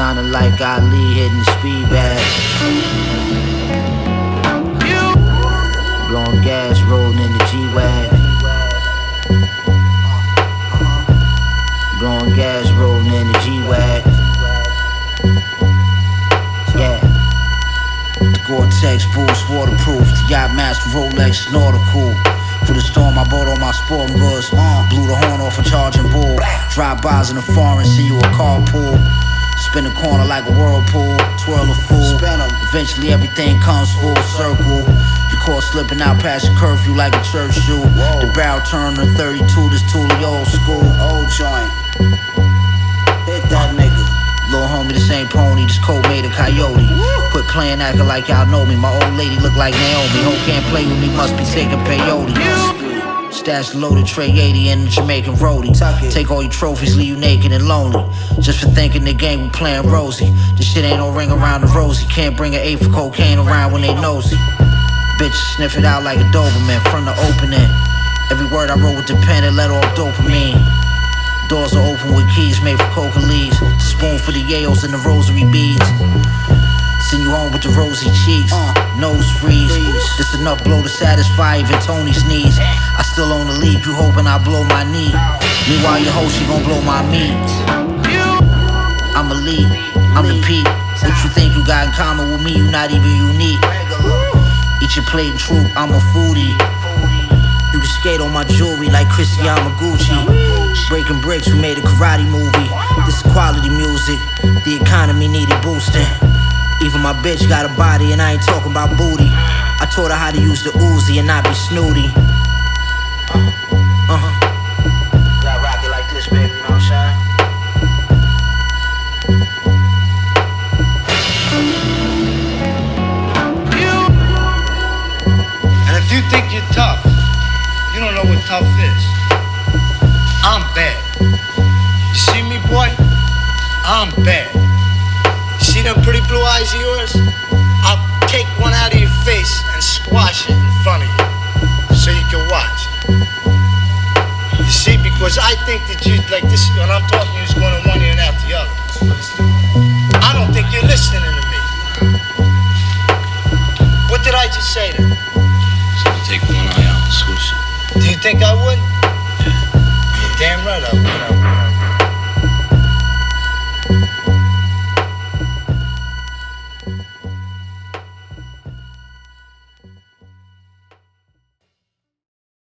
Kinda like Ali hitting the speed bag. Blowing gas, rolling in the G-Wag. Blowing gas, rolling in the G-Wag. Yeah. The Gore-Tex boost, waterproof. The Yachtmaster, Rolex, nautical. For the storm, I bought all my sporting goods. Blew the horn off a charging bull. Drive-bys in the foreign, see you a carpool. Spin the corner like a whirlpool. Twirl a fool. Eventually everything comes full circle. You caught slipping out past your curfew like a church shoe. The barrel turned to 32, this Thule old school. Old joint. Hit that nigga. Little homie, this ain't pony, this coat made a coyote. Quit playing acting like y'all know me. My old lady look like Naomi. Hope can't play with me, must be taking peyote. Stash the loaded tray 80 in the Jamaican roadie. Take all your trophies, leave you naked and lonely. Just for thinking the game we playing rosy. This shit ain't no ring around the rosy. Can't bring an 8 for cocaine around when they nosy. Bitches sniff it out like a Doberman from the opening. Every word I wrote with the pen, it let off dopamine. Doors are open with keys made for coca leaves. Spoon for the yayos and the rosary beads. Send you home with the rosy cheeks. Nose freeze. This enough blow to satisfy even Tony's needs. I still own the lead, you hoping I blow my knee. Meanwhile your hoe, she gon' blow my meat. I'm a lead, I'm the peak. What you think you got in common with me, you not even unique. Eat your plate and troop, I'm a foodie. You can skate on my jewelry like Christian Gucci. Breaking bricks, we made a karate movie. This is quality music, the economy needed boosting. Even my bitch got a body and I ain't talking about booty. I taught her how to use the Uzi and not be snooty. Gotta rock it like this, baby, you know what I'm saying? And if you think you're tough, you don't know what tough is. I'm bad. You see me, boy? I'm bad. See them pretty blue eyes of yours? I'll take one out of your face and squash it in front of you so you can watch. You see, because I think that you, like this, when I'm talking, you're just going to one ear and out the other. I don't think you're listening to me. What did I just say then? So you take one eye out and swoosh it. Do you think I would? Yeah. You're damn right I would.